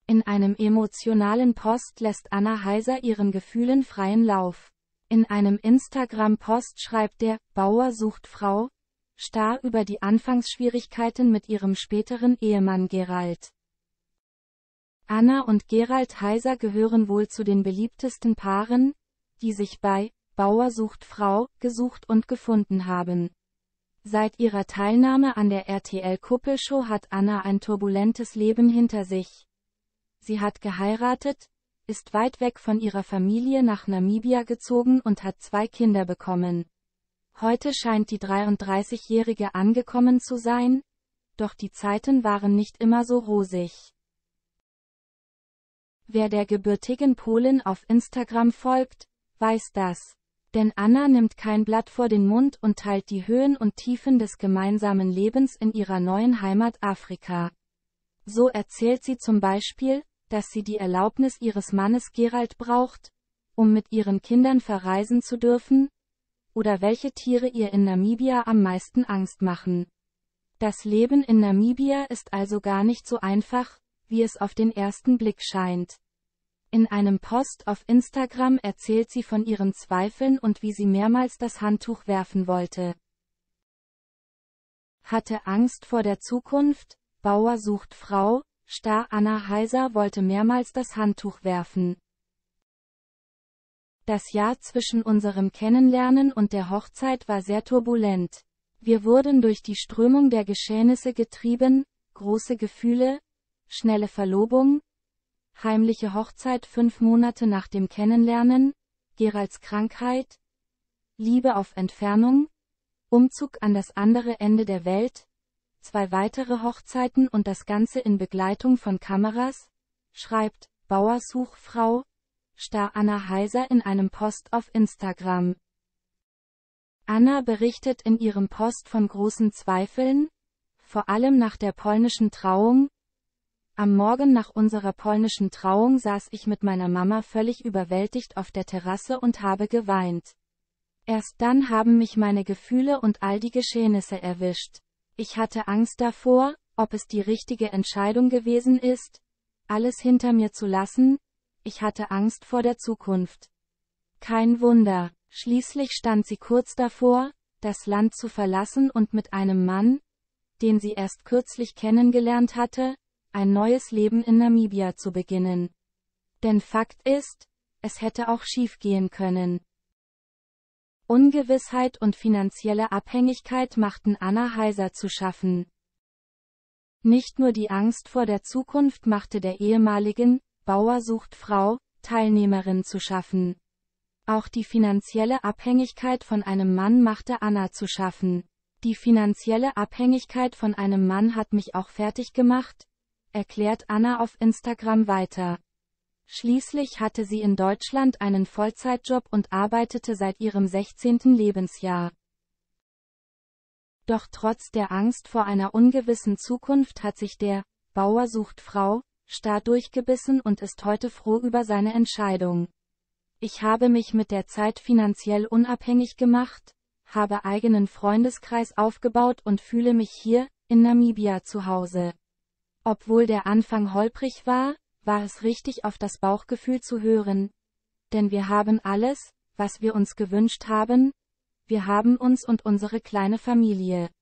In einem emotionalen Post lässt Anna Heiser ihren Gefühlen freien Lauf. In einem Instagram-Post schreibt der Bauer sucht Frau Star über die Anfangsschwierigkeiten mit ihrem späteren Ehemann Gerald. Anna und Gerald Heiser gehören wohl zu den beliebtesten Paaren, die sich bei Bauer sucht Frau gesucht und gefunden haben. Seit ihrer Teilnahme an der RTL-Kuppelshow hat Anna ein turbulentes Leben hinter sich. Sie hat geheiratet, ist weit weg von ihrer Familie nach Namibia gezogen und hat 2 Kinder bekommen. Heute scheint die 33-Jährige angekommen zu sein, doch die Zeiten waren nicht immer so rosig. Wer der gebürtigen Polin auf Instagram folgt, weiß das. Denn Anna nimmt kein Blatt vor den Mund und teilt die Höhen und Tiefen des gemeinsamen Lebens in ihrer neuen Heimat Afrika. So erzählt sie zum Beispiel, dass sie die Erlaubnis ihres Mannes Gerald braucht, um mit ihren Kindern verreisen zu dürfen, oder welche Tiere ihr in Namibia am meisten Angst machen. Das Leben in Namibia ist also gar nicht so einfach, wie es auf den ersten Blick scheint. In einem Post auf Instagram erzählt sie von ihren Zweifeln und wie sie mehrmals das Handtuch werfen wollte. Hatte Angst vor der Zukunft, Bauer sucht Frau, Star Anna Heiser wollte mehrmals das Handtuch werfen. Das Jahr zwischen unserem Kennenlernen und der Hochzeit war sehr turbulent. Wir wurden durch die Strömung der Geschehnisse getrieben, große Gefühle, schnelle Verlobung, heimliche Hochzeit 5 Monate nach dem Kennenlernen, Geralds Krankheit, Liebe auf Entfernung, Umzug an das andere Ende der Welt, 2 weitere Hochzeiten und das Ganze in Begleitung von Kameras, schreibt Bauersuchfrau, Star Anna Heiser in einem Post auf Instagram. Anna berichtet in ihrem Post von großen Zweifeln, vor allem nach der polnischen Trauung. Am Morgen nach unserer polnischen Trauung saß ich mit meiner Mama völlig überwältigt auf der Terrasse und habe geweint. Erst dann haben mich meine Gefühle und all die Geschehnisse erwischt. Ich hatte Angst davor, ob es die richtige Entscheidung gewesen ist, alles hinter mir zu lassen. Ich hatte Angst vor der Zukunft. Kein Wunder, schließlich stand sie kurz davor, das Land zu verlassen und mit einem Mann, den sie erst kürzlich kennengelernt hatte, ein neues Leben in Namibia zu beginnen. Denn Fakt ist, es hätte auch schiefgehen können. Ungewissheit und finanzielle Abhängigkeit machten Anna Heiser zu schaffen. Nicht nur die Angst vor der Zukunft machte der ehemaligen Bauer sucht Frau Teilnehmerin zu schaffen. Auch die finanzielle Abhängigkeit von einem Mann machte Anna zu schaffen. Die finanzielle Abhängigkeit von einem Mann hat mich auch fertig gemacht, erklärt Anna auf Instagram weiter. Schließlich hatte sie in Deutschland einen Vollzeitjob und arbeitete seit ihrem 16. Lebensjahr. Doch trotz der Angst vor einer ungewissen Zukunft hat sich der Bauer sucht Frau Star durchgebissen und ist heute froh über seine Entscheidung. Ich habe mich mit der Zeit finanziell unabhängig gemacht, habe eigenen Freundeskreis aufgebaut und fühle mich hier, in Namibia zu Hause. Obwohl der Anfang holprig war es richtig auf das Bauchgefühl zu hören. Denn wir haben alles, was wir uns gewünscht haben. Wir haben uns und unsere kleine Familie.